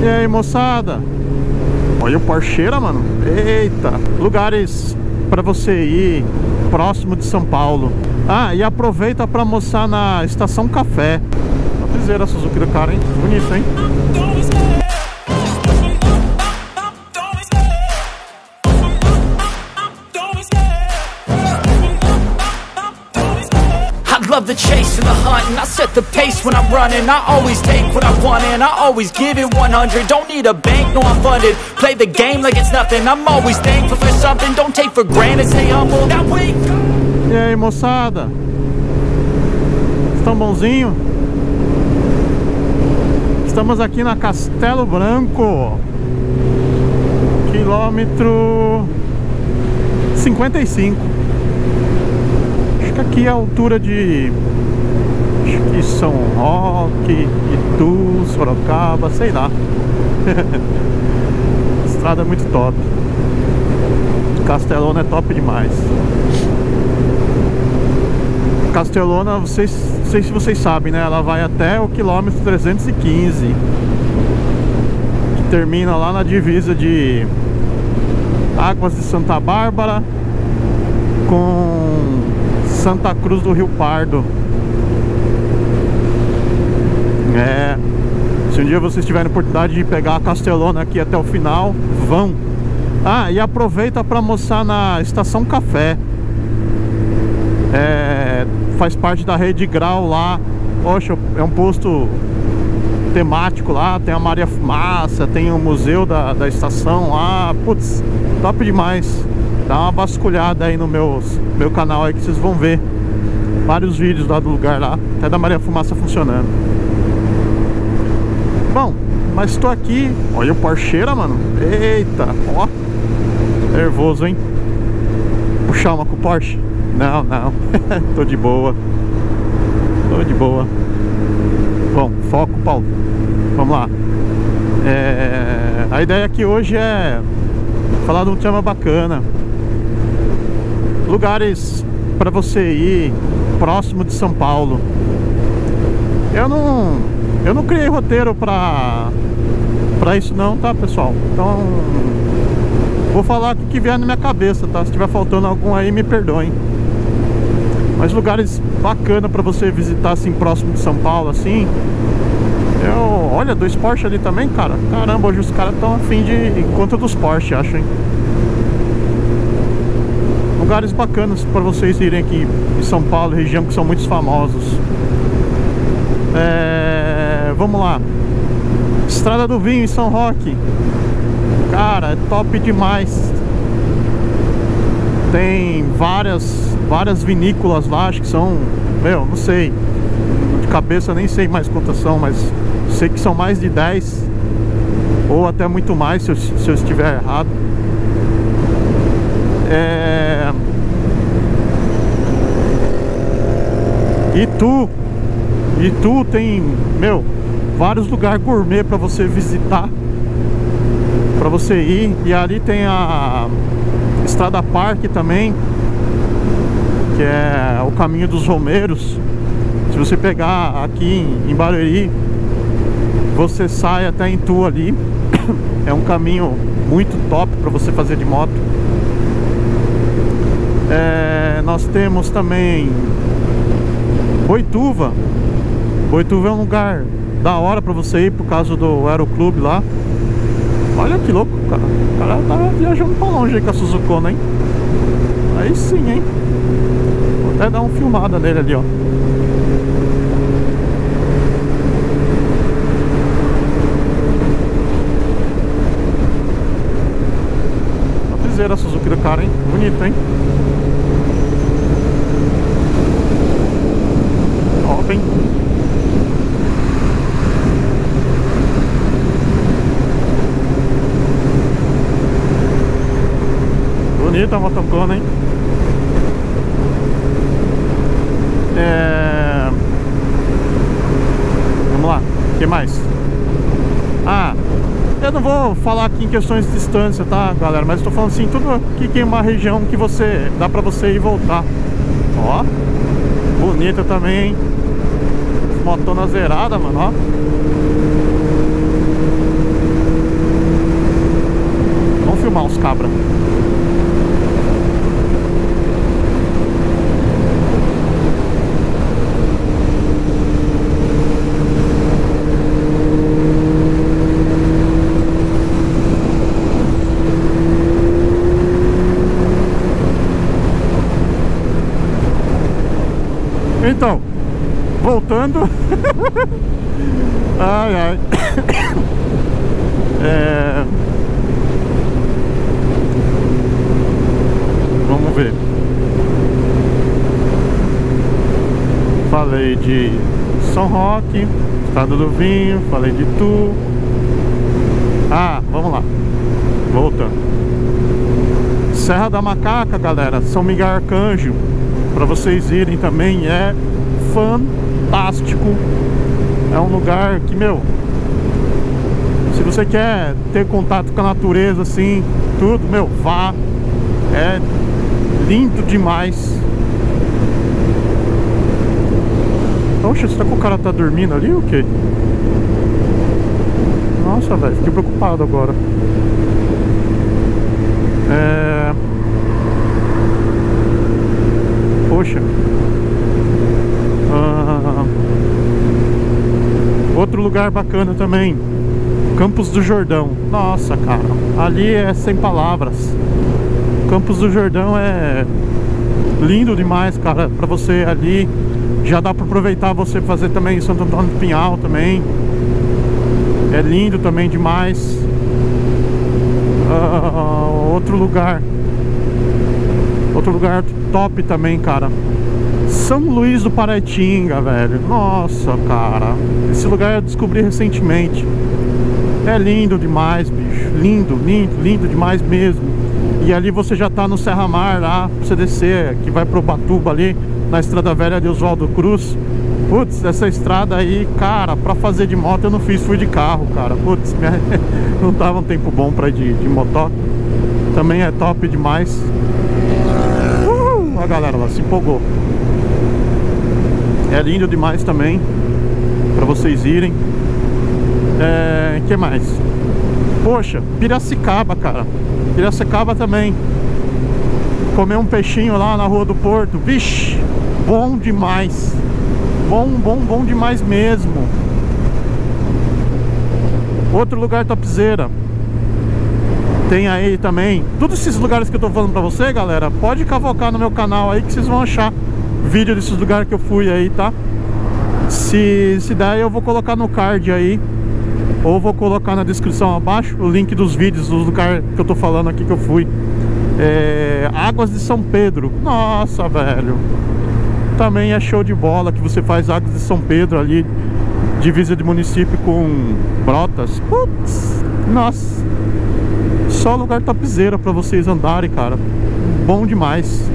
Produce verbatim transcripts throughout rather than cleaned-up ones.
E aí, moçada? Olha o Porscheira, mano. Eita, lugares pra você ir próximo de São Paulo. Ah, e aproveita pra almoçar na Estação Café. A piseira Suzuki do cara, hein? Bonito, hein? Love the chase and the hunt, and I set the pace when I'm running. I always take what I want and I always give it one hundred. Don't need a bank, no I'm funded. Play the game like it's nothing. I'm always thankful for something. Don't take for granted, stay humble. That way. E aí, moçada? Estão bonzinho? Estamos aqui na Castelo Branco, quilômetro cinquenta e cinco. Aqui é a altura de, acho que São Roque, Itu, Sorocaba, sei lá. Estrada é muito top. Castelona é top demais. Castelona, vocês, não sei se vocês sabem, né? Ela vai até o quilômetro trezentos e quinze, que termina lá na divisa de Águas de Santa Bárbara com Santa Cruz do Rio Pardo. É, se um dia vocês tiverem a oportunidade de pegar a Castelona aqui até o final, vão. Ah, e aproveita para almoçar na Estação Café. É, faz parte da Rede Grau lá. Poxa, é um posto temático lá. Tem a Maria Fumaça, tem o museu da, da estação lá. Putz, top demais. Dá uma vasculhada aí no meu, meu canal aí que vocês vão ver vários vídeos lá do lugar lá, até da Maria Fumaça funcionando. Bom, mas estou aqui. Olha o Porscheira, mano. Eita, ó. Nervoso, hein? Puxar uma com o Porsche? Não, não. Tô de boa. Tô de boa. Bom, foco, Paulo. Vamos lá. É... A ideia aqui hoje é falar de um tema bacana. Lugares para você ir próximo de São Paulo. Eu não eu não criei roteiro para para isso não, tá, pessoal? Então vou falar o que vier na minha cabeça, tá? Se tiver faltando algum aí, me perdoem. Mas lugares bacana para você visitar assim próximo de São Paulo, assim. Eu, olha, dois Porsche ali também, cara. Caramba, hoje os caras estão a fim de conta dos Porsche, acho, hein? Lugares bacanas para vocês irem aqui em São Paulo, região que são muito famosos. É, vamos lá. Estrada do Vinho em São Roque. Cara, é top demais. Tem várias, várias vinícolas lá, acho que são, meu, não sei, de cabeça nem sei mais quantas são, mas sei que são mais de dez, ou até muito mais, se eu, se eu estiver errado. É... Itu Itu tem, meu, vários lugares gourmet para você visitar, para você ir. E ali tem a Estrada Parque também, que é o caminho dos Romeiros. Se você pegar aqui em Barueri, você sai até em Itu ali. É um caminho muito top para você fazer de moto. É, nós temos também Boituva. Boituva é um lugar da hora pra você ir por causa do Aeroclube lá. Olha que louco, cara. O cara tá viajando pra longe aí com a Suzukona, hein? Aí sim, hein? Vou até dar uma filmada nele ali, ó. A piseira Suzuki do cara, hein? Bonito, hein? Hein? Bonita a motocona, hein? É... Vamos lá, o que mais? Ah, eu não vou falar aqui em questões de distância, tá, galera? Mas estou falando assim, tudo aqui que é uma região que você dá pra você ir e voltar. Ó, bonita também, hein? Motona zerada, mano, ó. chamar os cabras. Então, voltando. Ai, ai. É... Vamos ver. Falei de São Roque, Estado do Vinho, falei de Tu. Ah, vamos lá. Voltando. Serra da Macaca, galera, São Miguel Arcanjo, para vocês irem também, é fantástico. É um lugar que, meu, se você quer ter contato com a natureza, assim, tudo, meu, vá. É lindo demais. Poxa, será que o cara tá dormindo ali ou o quê? Nossa, velho, fiquei preocupado agora. É... Poxa. Ah... Outro lugar bacana também, Campos do Jordão. Nossa, cara, ali é sem palavras. Campos do Jordão é lindo demais, cara. Pra você ali, já dá pra aproveitar você fazer também Santo Antônio do Pinhal também. É lindo também demais. Uh, outro lugar, outro lugar top também, cara, São Luís do Paraitinga, velho. Nossa, cara, esse lugar eu descobri recentemente. É lindo demais, bicho. Lindo, lindo, lindo demais mesmo. E ali você já tá no Serra Mar lá, pra você descer, que vai pro Ubatuba ali, na Estrada Velha de Oswaldo Cruz. Putz, essa estrada aí, cara, pra fazer de moto eu não fiz, fui de carro, cara. Putz, minha... não tava um tempo bom pra ir de, de moto. Também é top demais. Uh, a galera lá se empolgou. É lindo demais também, pra vocês irem. É... que mais? Poxa, Piracicaba, cara. Piracicaba também. Comer um peixinho lá na Rua do Porto. Vixe, bom demais. Bom, bom, bom demais mesmo. Outro lugar topzera tem aí também. Todos esses lugares que eu tô falando pra você, galera, pode cavocar no meu canal aí que vocês vão achar vídeo desses lugares que eu fui aí, tá? Se, se der, eu vou colocar no card aí, ou vou colocar na descrição abaixo o link dos vídeos dos lugares que eu tô falando aqui que eu fui. é, Águas de São Pedro. Nossa, velho, também é show de bola, que você faz Águas de São Pedro ali, divisa de município com Brotas. Putz, nossa, só lugar topzera pra vocês andarem, cara. Bom demais.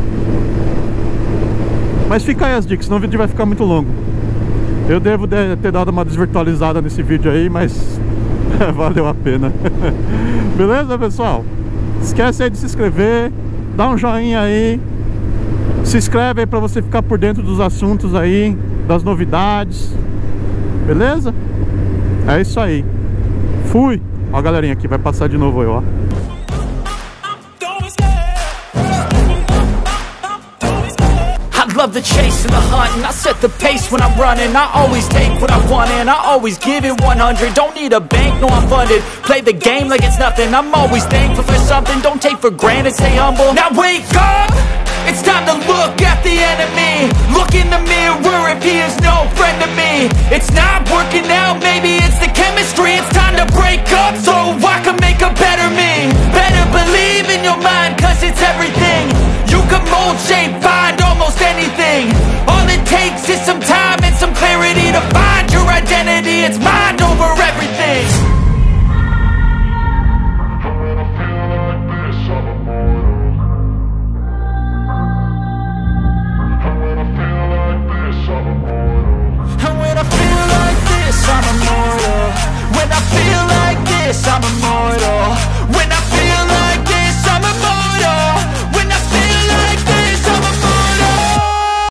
Mas fica aí as dicas, senão o vídeo vai ficar muito longo. Eu devo ter dado uma desvirtualizada nesse vídeo aí, mas valeu a pena. Beleza, pessoal? Esquece aí de se inscrever, dá um joinha aí, se inscreve aí pra você ficar por dentro dos assuntos aí, das novidades. Beleza? É isso aí. Fui! Ó a galerinha aqui, vai passar de novo aí, ó. Love the chase and the hunt, and I set the pace when I'm running. I always take what I want and I always give it one hundred. Don't need a bank, no I'm funded. Play the game like it's nothing. I'm always thankful for something. Don't take for granted, stay humble. Now wake up! It's time to look at the enemy. Look in the mirror if he is no friend to me. It's not working out.